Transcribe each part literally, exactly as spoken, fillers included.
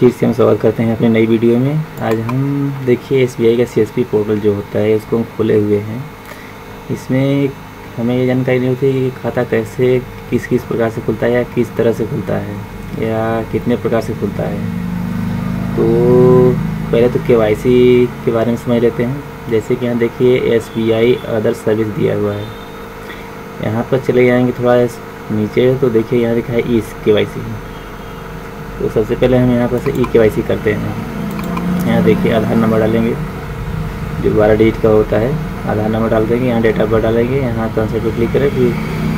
फिर से हम स्वागत करते हैं अपनी नई वीडियो में। आज हम देखिए एस बी आई का सी एस पी पोर्टल जो होता है उसको हम खोले हुए हैं। इसमें हमें ये जानकारी नहीं होती कि खाता कैसे किस किस प्रकार से खुलता है या किस तरह से खुलता है या कितने प्रकार से खुलता है। तो पहले तो के वाई सी के बारे में समझ लेते हैं। जैसे कि यहाँ देखिए S B I other service दिया हुआ है। यहाँ पर चले जाएंगे थोड़ा नीचे तो देखिए यहाँ लिखा है ई के वाई सी। तो सबसे पहले हम यहाँ पर से ई के वाई सी करते हैं। यहाँ देखिए आधार नंबर डालेंगे जो बारह डिजिट का होता है। आधार नंबर डाल देंगे, यहाँ डेट ऑफ बर्थ डालेंगे, यहाँ कंसेप्ट पर क्लिक करें, फिर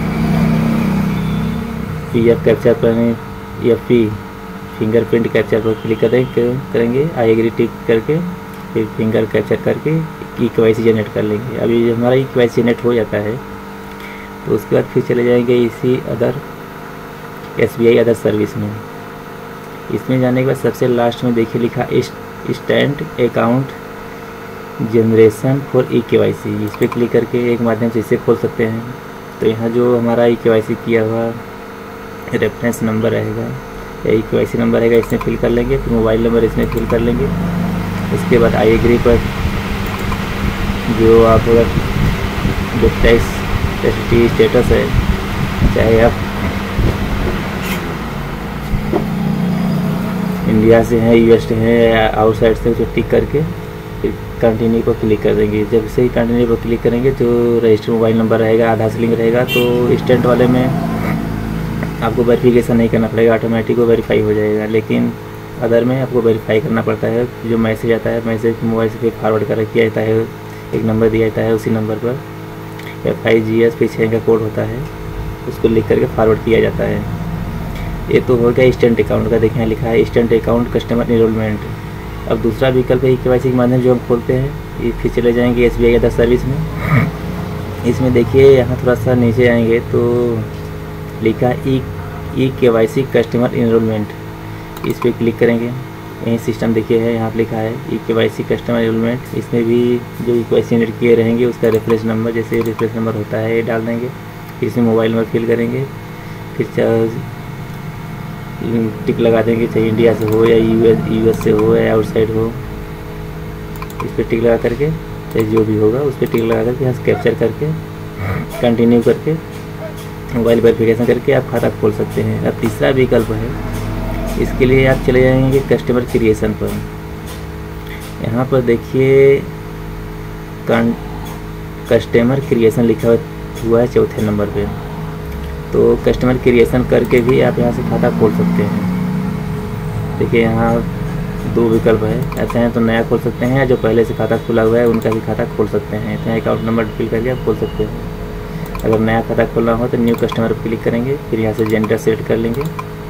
पी एफ कैप्चर पर या पी फिंगरप्रिंट कैप्चर पर क्लिक करें करेंगे आई एग्री टिक करके फिर फिंगर कैप्चर करके ई के वाई सी जनरेट कर लेंगे। अभी हमारा ई के वाई सी जनरेट हो जाता है तो उसके बाद फिर चले जाएंगे इसी other S B I other service में। इसमें जाने के बाद सबसे लास्ट में देखिए लिखा instant account generation for E K Y सी। इस पर क्लिक करके एक माध्यम से इसे खोल सकते हैं। तो यहाँ जो हमारा ई के वाई सी किया हुआ रेफरेंस नंबर रहेगा या ई के वाई सी नंबर रहेगा इसमें फिल कर लेंगे। फिर मोबाइल नंबर इसमें फिल कर लेंगे। उसके बाद आई एग्री पर जो आप अगर जो टैक्स टी स्टेटस है, चाहे आप इंडिया से हैं, यूएस से हैं या आउटसाइड से, उसे टिक करके फिर कंटिन्यू पर क्लिक कर देंगे। जब से ही कंटिन्यू पर क्लिक करेंगे जो रजिस्टर मोबाइल नंबर रहेगा आधार से लिंक रहेगा तो इंस्टेंट वाले में आपको वेरिफिकेशन नहीं करना पड़ेगा, ऑटोमेटिक वो वेरीफाई हो जाएगा। लेकिन अदर में आपको वेरीफाई करना पड़ता है। जो मैसेज आता है मैसेज मोबाइल से फिर फॉरवर्ड कर किया जाता है, एक नंबर दिया जाता है, उसी नंबर पर एफ आई जी एस पीछे का कोड होता है उसको लिख करके फॉरवर्ड किया जाता है। ये तो हो गया इंस्टेंट अकाउंट का। देखिए लिखा है इंस्टेंट अकाउंट कस्टमर इनरोलमेंट। अब दूसरा विकल्प है ई के वाई सी के माध्यम जो हम खोलते हैं। ये फिर चले जाएंगे S B I other service में। इसमें देखिए यहाँ थोड़ा सा नीचे आएंगे तो लिखा है ई K Y C customer enrolment. इस पर क्लिक करेंगे। यही सिस्टम देखिए है, यहाँ पर लिखा है ई K Y C customer enrolment. इसमें भी जो ई के वाई सी जनरेट किए रहेंगे उसका रेफरेंस नंबर, जैसे रेफरेंस नंबर होता है, ये डाल देंगे। फिर इसमें मोबाइल नंबर फिल करेंगे, फिर टिक लगा देंगे, चाहे इंडिया से हो या यूएस यूएस से हो या आउटसाइड हो। इस पर टिक लगा करके चाहे जो भी होगा उस पर टिक लगा करके यहाँ कैप्चर करके कंटिन्यू करके मोबाइल वेरिफिकेशन करके आप खाता खोल सकते हैं। अब तीसरा विकल्प है, इसके लिए आप चले जाएंगे कस्टमर क्रिएशन पर। यहाँ पर देखिए कस्टमर क्रिएशन लिखा हुआ है चौथे नंबर पे। तो कस्टमर क्रिएशन करके भी आप यहाँ से खाता खोल सकते हैं। देखिए यहाँ दो विकल्प है, ऐसे हैं तो नया खोल सकते हैं, जो पहले से खाता खुला हुआ है उनका भी खाता खोल सकते हैं। इतना अकाउंट नंबर फिल करके आप खोल सकते हैं। अगर नया खाता खोलना हो तो न्यू कस्टमर पर क्लिक करेंगे, फिर यहाँ से जेंडर सेलेक्ट कर लेंगे,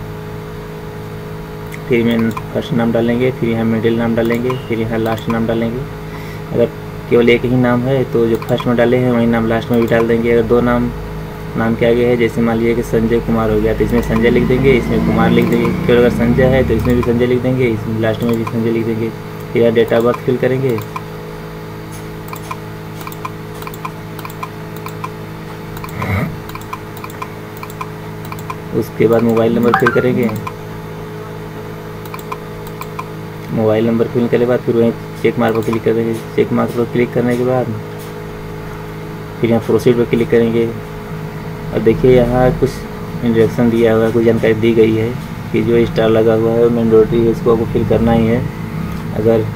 फिर में फर्स्ट नाम डालेंगे, फिर यहाँ मिडिल नाम डालेंगे, फिर यहाँ लास्ट नाम डालेंगे। अगर केवल एक ही नाम है तो जो फर्स्ट में डाले हैं वही नाम लास्ट में भी डाल देंगे। अगर दो नाम नाम के आगे है, जैसे मान लीजिए कि संजय कुमार हो गया तो इसमें संजय लिख देंगे, इसमें कुमार लिख देंगे। फिर अगर संजय है तो इसमें भी संजय लिख देंगे, इसमें लास्ट में भी संजय लिख देंगे। फिर यहाँ डेट ऑफ बर्थ फिल करेंगे, उसके बाद मोबाइल नंबर फिल करेंगे। मोबाइल नंबर फिल करने के बाद फिर वहीं चेक मार्क पर क्लिक कर देंगे। चेक मार्क पर क्लिक करने के बाद फिर यहाँ प्रोसीड पर क्लिक करेंगे। और देखिए यहाँ कुछ इंस्ट्रक्शन दिया हुआ है, कुछ जानकारी दी गई है कि जो स्टार लगा हुआ है मैंडेटरी है, इसको आपको फिल करना ही है। अगर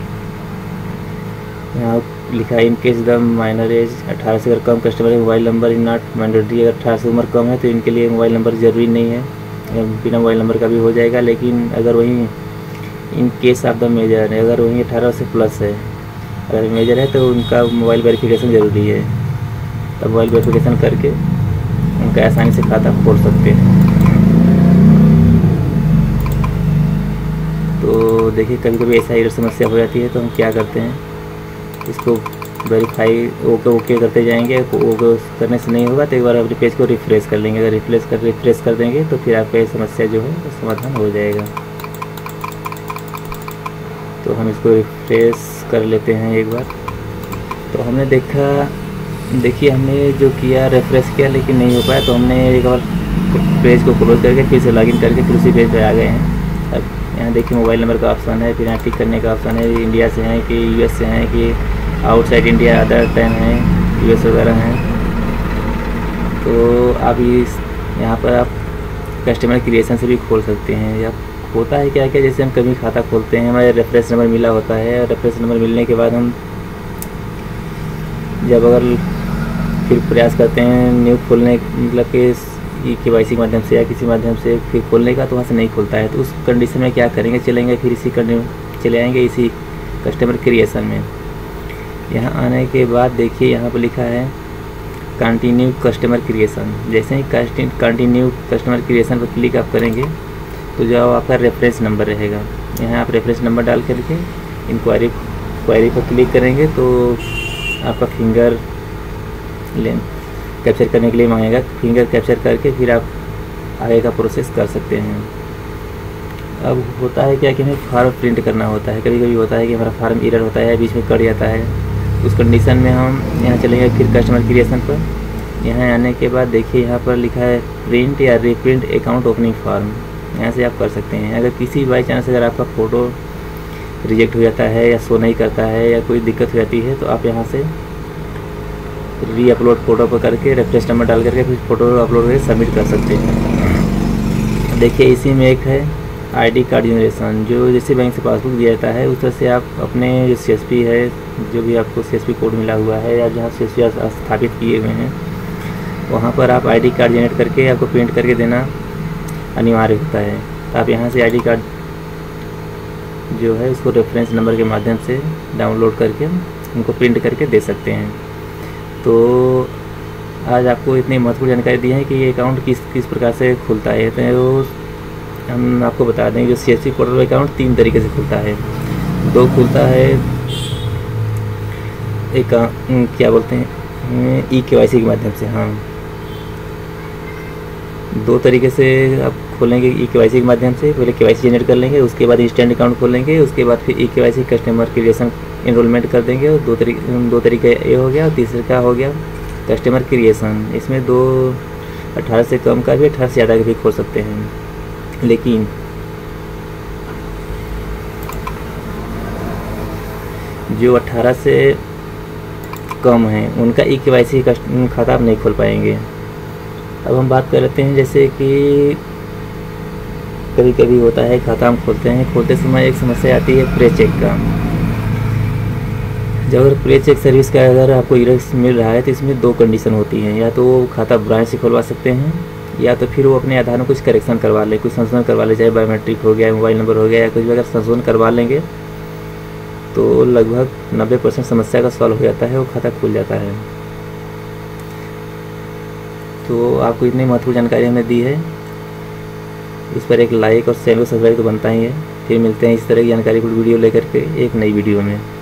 यहाँ लिखा है in case the minor age अठारह से अगर कम कस्टमर है mobile number in not mandatory. अगर अठारह से उम्र कम है तो इनके लिए मोबाइल नंबर ज़रूरी नहीं है, बिना मोबाइल नंबर का भी हो जाएगा। लेकिन अगर वहीं in case of the major है, अगर वहीं अठारह से प्लस है, अगर मेजर है तो उनका मोबाइल वेरिफिकेशन ज़रूरी है। तब मोबाइल वेरिफिकेशन करके उनका आसानी से खाता खोल सकते हैं। तो देखिए कभी कभी ऐसा एरर समस्या हो जाती है तो हम क्या करते हैं, इसको वेरीफाई ओके ओके करते जाएंगे। ओके करने से नहीं होगा तो एक बार अपने पेज को रिफ्रेश कर लेंगे। अगर रिफ्रेश कर रिफ्रेश कर देंगे तो फिर आपका ये समस्या जो है तो समाधान हो जाएगा। तो हम इसको रिफ्रेश कर लेते हैं एक बार। तो हमने देखा देखिए हमने जो किया रिफ्रेश किया लेकिन नहीं हो पाया, तो हमने एक बार पेज को क्लोज करके फिर से लॉगिन करके फिर उसी पेज पे आ गए हैं। अब यहाँ देखिए मोबाइल नंबर का ऑप्शन है, फिर यहाँ टिक करने का ऑप्शन है, इंडिया से हैं कि यूएस से हैं कि आउटसाइड इंडिया अदर टाइम हैं, यूएस वगैरह हैं। तो आप इस यहाँ पर आप कस्टमर क्रिएशन से भी खोल सकते हैं। या होता है क्या क्या, जैसे हम कभी खाता खोलते हैं, हमारे रेफरेंस नंबर मिला होता है, और रेफरेंस नंबर मिलने के बाद हम जब अगर फिर प्रयास करते हैं न्यू खोलने, मतलब कि ई के वाई सी के माध्यम से या किसी माध्यम से फिर खोलने का, तो वहाँ से नहीं खुलता है। तो उस कंडीशन में क्या करेंगे, चलेंगे फिर इसी चले आएंगे इसी कस्टमर क्रिएशन में। यहाँ आने के बाद देखिए यहाँ पर लिखा है कंटिन्यू कस्टमर क्रिएशन। जैसे ही कंटिन्यू कस्टमर क्रिएशन पर क्लिक आप करेंगे तो जो आपका रेफरेंस नंबर रहेगा, यहाँ आप रेफरेंस नंबर डाल करके इंक्वायरी क्वायरी पर क्लिक करेंगे तो आपका फिंगर लें कैप्चर करने के लिए मांगेगा। फिंगर कैप्चर करके फिर आप आगे का प्रोसेस कर सकते हैं। अब होता है क्या कि हमें फार्म प्रिंट करना होता है, कभी कभी होता है कि हमारा फार्म एरर होता है, बीच में कट जाता है। उस कंडीशन में हम यहाँ चलेंगे फिर कस्टमर क्रिएशन पर। यहाँ आने के बाद देखिए यहाँ पर लिखा है प्रिंट या रीप्रिंट अकाउंट ओपनिंग फार्म, यहाँ से आप कर सकते हैं। अगर किसी बाई चांस अगर आपका फ़ोटो रिजेक्ट हो जाता है या शो नहीं करता है या कोई दिक्कत हो जाती है, तो आप यहाँ से री अपलोड फ़ोटो पर करके रेफरेंस नंबर डाल करके फिर फ़ोटो अपलोड करके सबमिट कर सकते हैं। देखिए इसी में एक है आईडी कार्ड जनरेशन, जो जैसे बैंक से पासबुक दिया जाता है उस तरह से आप अपने जो सीएसपी है, जो भी आपको सीएसपी कोड मिला हुआ है या जहाँ सीएसपी स्थापित किए हुए हैं, वहाँ पर आप आईडी कार्ड जनरेट करके आपको प्रिंट करके देना अनिवार्य होता है। तो आप यहाँ से आईडी कार्ड जो है उसको रेफरेंस नंबर के माध्यम से डाउनलोड करके उनको प्रिंट करके दे सकते हैं। तो आज आपको इतनी महत्वपूर्ण जानकारी दी है कि ये अकाउंट किस किस प्रकार से खुलता है। तो हम आपको बता दें जो C S C portal account तीन तरीके से खुलता है। दो खुलता है एक क्या बोलते हैं ई के वाई सी के माध्यम से। हाँ, दो तरीके से आप खोलेंगे ई के वाई सी के माध्यम से। पहले के वाई सी जनरेट कर लेंगे, उसके बाद इंस्टेंट अकाउंट खोलेंगे, उसके बाद फिर E K Y C customer creation enrolment कर देंगे। और दो तरीके दो तरीके ये हो गया। और तीसरे का हो गया कस्टमर क्रिएशन। इसमें दो अठारह से कम का भी, अठारह से ज़्यादा का भी खोल सकते हैं। लेकिन जो अठारह से कम है उनका ई के वाई सी खाता आप नहीं खोल पाएंगे। अब हम बात कर लेते हैं जैसे कि कभी कभी होता है खाता हम खोलते हैं, खोलते समय एक समस्या आती है प्रे चेक का। जब अगर प्रे चेक सर्विस का अगर आपको एरर मिल रहा है तो इसमें दो कंडीशन होती हैं। या तो वो खाता ब्रांच से खुलवा सकते हैं, या तो फिर वो अपने आधार में कुछ करेक्शन करवा ले, कुछ संशोधन करवा ले, चाहे बायोमेट्रिक हो गया, मोबाइल नंबर हो गया, या कुछ भी अगर संशोधन करवा लेंगे तो लगभग नब्बे परसेंट समस्या का सॉल्व हो जाता है, वो खाता खुल जाता है। तो आपको इतनी महत्वपूर्ण जानकारी हमने दी है, इस पर एक लाइक और चैनल को सब्सक्राइब तो बनता ही है। फिर मिलते हैं इस तरह की जानकारी को वीडियो लेकर के एक नई वीडियो में।